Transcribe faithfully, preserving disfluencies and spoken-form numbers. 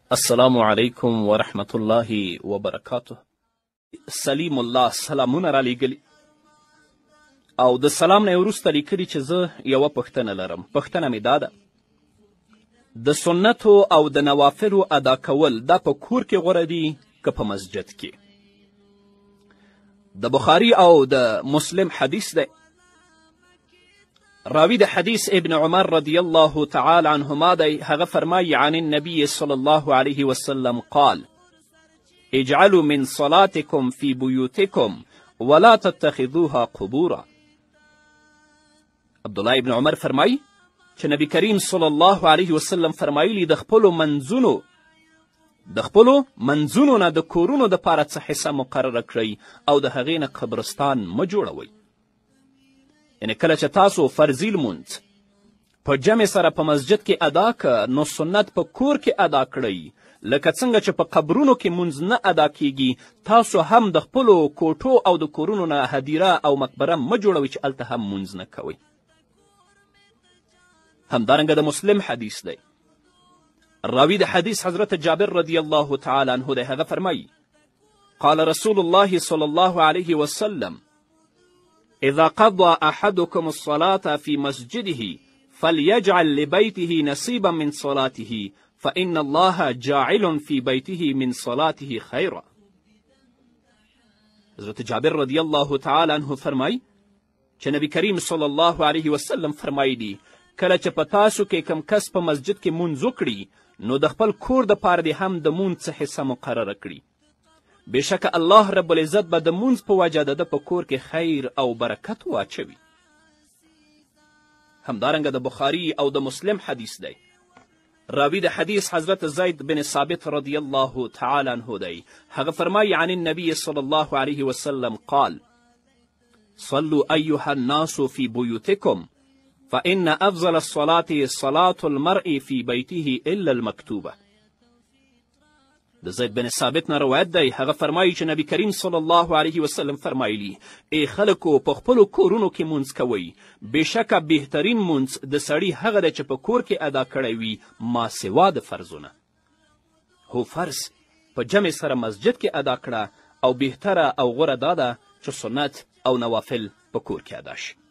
السلام علیکم ورحمت الله وبرکاته. سلیم الله سلامونه را لیږلي او د سلام نه یې وروسته لیکلي چې زه یوه پوښتنه لرم. پوښتنه مې دا ده، د سنتو او د نوافلو ادا کول دا په کور کې غوره دي که په مسجد کې؟ د بخاري او د مسلم حدیث دی. راوی د حدیث ابن عمر رضی الله تعالی عنهما دی. هغه فرمایي عن النبي صلی الله علیه وسلم قال اجعلوا من صلاتكم في بيوتكم ولا تتخذوها قبورا. عبدالله ابن عمر فرمایي چې نبی کریم صلی الله علیه وسلم فرمایلی د خپلو منځونو د خپلو منځونو نه د کورونو دپاره څه حصه مقرره کړئ او د هغې نه قبرستان مه جوړوئ. یعنې کله چې تاسو فرضي لمونځ په جمع سره په مسجد کې ادا که نو سنت په کور کې ادا کړئ. لکه څنګه چې په قبرونو کې مونځ نه ادا کیږي، تاسو هم د خپلو کوټو او د کورونو نه هدیره او مقبره مه جوړوئ چې هلته هم مونځ نه کوئ. همدارنګه د مسلم حدیث دی. راوی د حدیث حضرت جابر رضی الله تعالی عنه دی. هغه فرمایي قال رسول الله صلی الله علیه وسلم اذا قضى احدكم الصلاة في مسجده فليجعل لبيته نصيبا من صلاته فإن الله جاعل في بيته من صلاته خيرا. حضرت جابر رضی الله تعالی عنه فرمایي چې نبی کریم صلی الله علیه وسلم فرمایلی کله چې په تاسو کې کم کس په مسجد کې مونځ وکړي نو د خپل کور دپاره دې هم د مونځ څه حصه مقرره کړي. بېشکه الله رب العزت به د مونځ په وجه د ده په کور کې خیر او برکت واچوي. همدارنګه د بخاري او د مسلم حدیث دی. راوی د حدیث حضرت زید بن ثابت رضی الله تعالی عنه دی. هغه فرمایي عن النبي صلی الله علیه وسلم قال صلوا أيها الناس في بيوتكم فإن أفضل الصلاة صلاة المرء في بيته إلا المكتوبة. د زید بن ثابت نه روایت دی. هغه فرمایي چې نبی کریم صلی الله علیه وسلم فرمایلی ای خلکو په خپلو کورونو کې مونځ کوئ. بېشکه بهترین مونځ د سړي هغه دی چې په کور کې ادا کړی وي ما سوا د فرضونه. هو فرض په جمع سره مسجد کې ادا کړه او بهتره او غوره دا ده چې سنت او نوافل په کور کې ادا شي.